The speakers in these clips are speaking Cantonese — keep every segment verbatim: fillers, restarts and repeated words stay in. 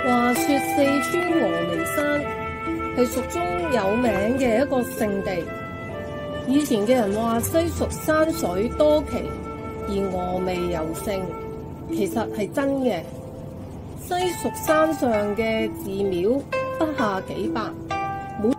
話說四川峨眉山係蜀中有名嘅一個勝地。以前嘅人話西蜀山水多奇，而峨眉尤勝，其實係真嘅。西蜀山上嘅寺廟不下幾百，每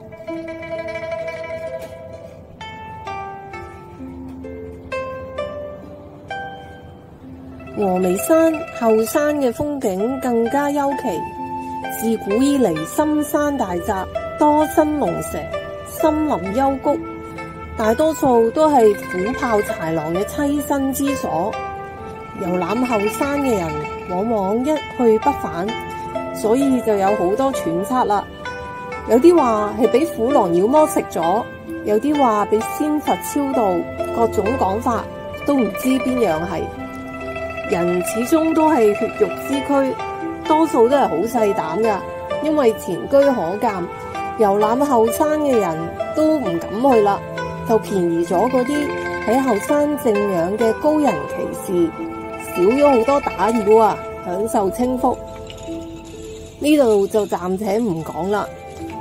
峨眉山後山嘅風景更加幽奇。自古以嚟，深山大澤，多生龍蛇，森林幽谷，大多數都係虎豹豺狼嘅棲身之所。遊覽後山嘅人往往一去不返，所以就有好多揣測啦。有啲話係俾虎狼妖魔食咗，有啲話俾仙佛超度，各種講法都唔知邊樣係。人始終都係血肉之軀，多數都係好細膽噶，因為前居可鑑，遊覽後山嘅人都唔敢去啦，就便宜咗嗰啲喺後山靜養嘅高人奇士，少咗好多打擾啊，享受清福。呢度就暫且唔講啦。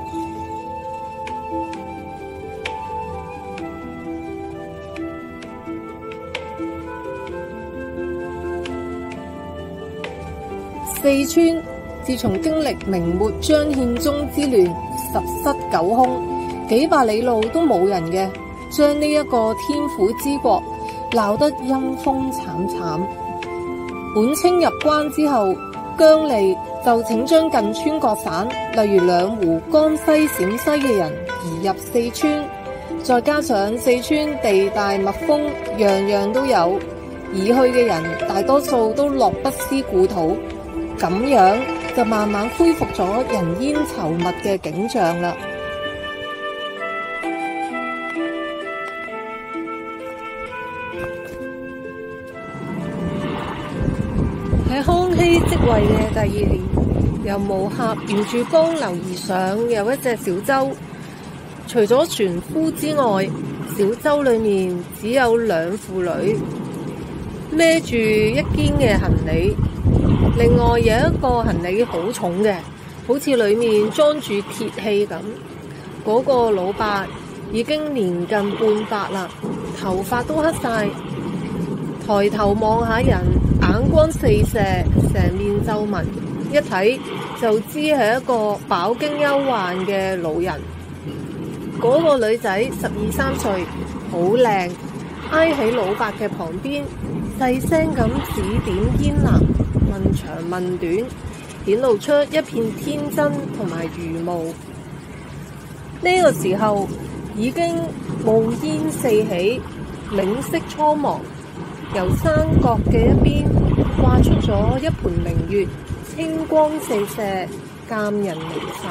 四川自從經歷明末張獻忠之亂，十室九空，幾百里路都冇人嘅，將呢一個天府之國鬧得陰風慘慘。本清入關之後，姜利就請將近川各省，例如兩湖、江西、陝西嘅人移入四川，再加上四川地大物豐，樣樣都有，移去嘅人大多數都樂不思故土。咁樣就慢慢恢復咗人煙稠密嘅景象啦。喺康熙即位嘅第二年，由無峽沿住江流而上有一隻小舟，除咗船夫之外，小舟裏面只有兩婦女孭住一肩嘅行李。另外有一個行李好重嘅，好似裏面裝住鐵器咁。嗰個老伯已經年近半百啦，頭髮都黑晒，抬頭望下人，眼光四射，成面皺紋，一睇就知係一個飽經憂患嘅老人。嗰個女仔十二三歲，好靚，挨喺老伯嘅旁邊，細聲咁指點燕南，問長問短，顯露出一片天真同埋愚昧。呢個時候已經霧煙四起，景色蒼茫，由山角嘅一邊掛出咗一盤明月，清光四射，鑑人離煞。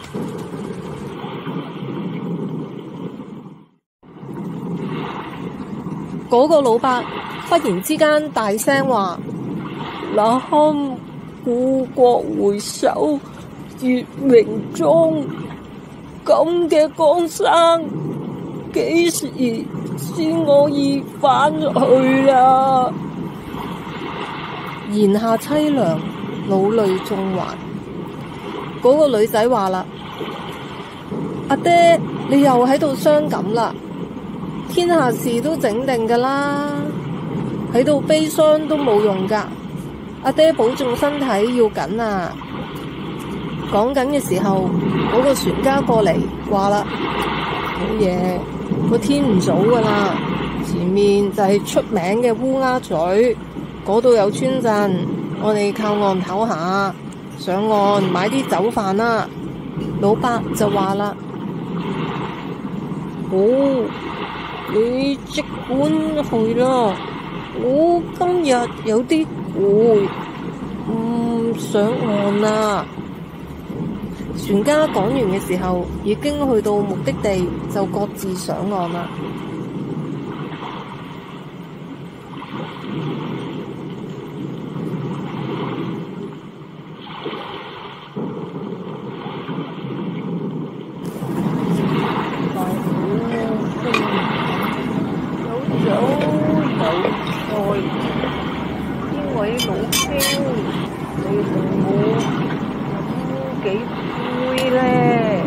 嗰個老伯忽然之間大聲話：那堪故國回首月明中，咁嘅江山幾時先可以返去啊？言下淒涼，老淚縱橫。嗰個女仔話啦：阿爹，你又喺度傷感啦，天下事都整定噶啦，喺度悲傷都冇用噶。阿爹保重身體要緊啊！講緊嘅時候，嗰個船家過嚟話啦：好嘢，個天唔早噶啦，前面就係出名嘅烏鴉嘴，嗰度有村鎮，我哋靠岸唞下，上岸買啲酒飯啦。老伯就話啦：好，你即管去啦，我今日有啲攰，唔上岸啦。船家講完嘅時候，已經去到目的地，就各自上岸啦。有酒有菜，邊位老兄，你同我幾杯咧？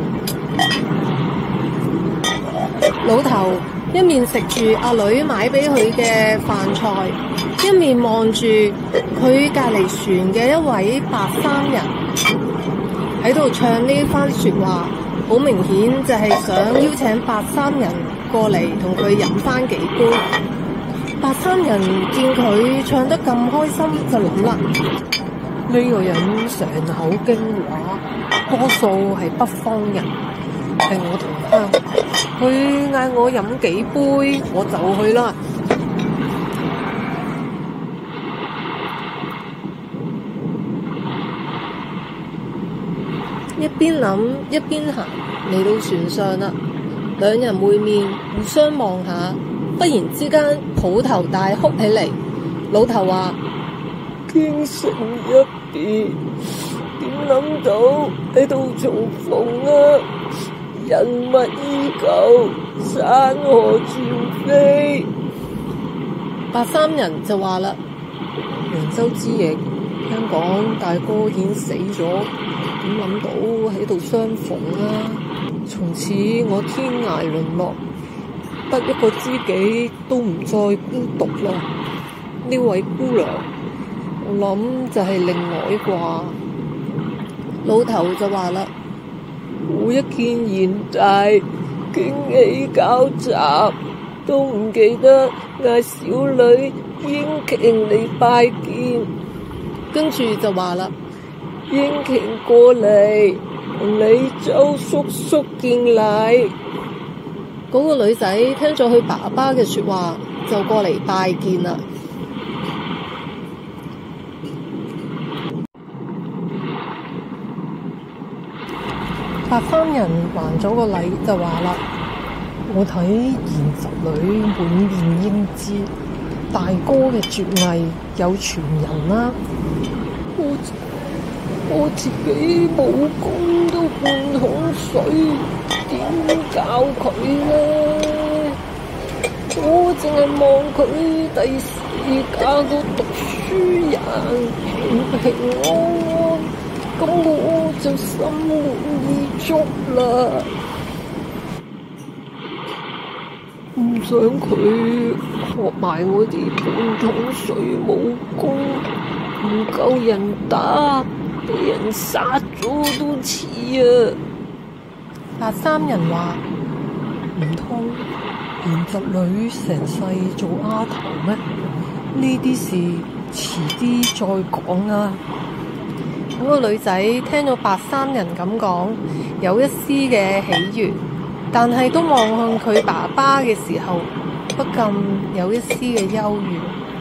老頭一面食住阿女買俾佢嘅飯菜，一面望住佢隔離船嘅一位白衫人喺度唱呢番説話，好明顯就係想邀請白衫人過嚟同佢飲翻幾杯。白衫人見佢唱得咁開心，就諗啦，呢個人成口京話，多數係北方人，係我同鄉，佢嗌我飲幾杯，我就去啦。一邊諗一邊行，嚟到船上啦。兩人會面，互相望下，忽然之間抱頭大哭起嚟。老頭話：傾城一別，點諗到喺度重逢啊！人物依舊，山河轉飛。白衫人就話啦：揚州之役，聽講大哥已經死咗，點諗到喺度相逢啊！從此我天涯淪落，得一個知己都唔再孤獨啦。呢位姑娘，我諗就係令外啩。老頭就話啦：每一見現在，驚喜交集，都唔記得嗌小女英瓊嚟拜見。跟住就話啦：英瓊過嚟同你周叔叔見禮。嗰個女仔聽咗佢爸爸嘅說話，就過嚟拜見啦。白衫人還咗個禮就話啦：我睇現實裏滿面英姿，大哥嘅絕藝有傳人啦。我我自己武功都半桶水，點教佢呢？我淨係望佢第時嫁個讀書人，平平安安，咁我就心滿意足啦。唔想佢學埋我啲半桶水武功，唔夠人打，俾人殺咗都似啊！白衫人話：唔通現實裏成世做丫頭咩？呢啲事遲啲再講啊！嗰個女仔聽到白衫人咁講，有一絲嘅喜悅，但係都望向佢爸爸嘅時候，不禁有一絲嘅憂鬱。